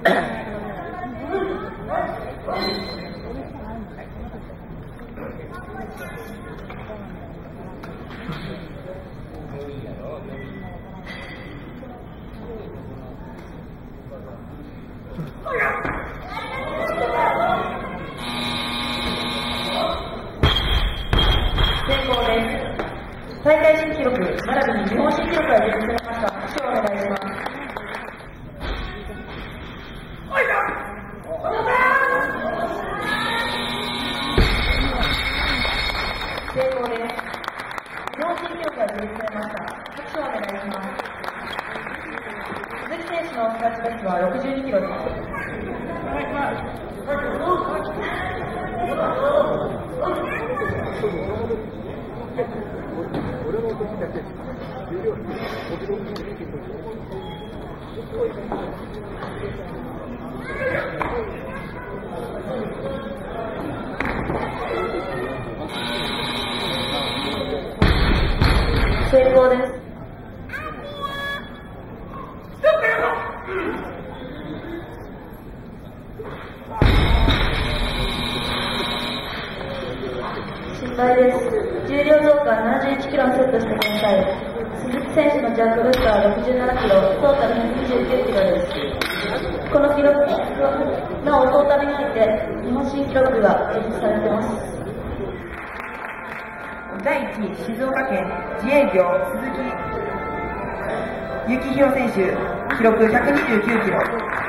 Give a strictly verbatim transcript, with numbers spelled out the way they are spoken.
大会新記録並びに日本新記録が実現されました。拍手をお願いします。成功です。日本新記録が実現されました。拍手をお願いします。鈴木選手のスタートベストはろくじゅうにキロです。成功です。失敗です。重量増加ななじゅういちキロにセットしてください。鈴木選手のジャックベストはろくじゅうななキロ、トータルひゃくにじゅうきゅうキロです。この記録なおトータルにおいて日本新記録が提出されています。 だいいち静岡県自営業鈴木幸宏選手、記録ひゃくにじゅうきゅうキロ。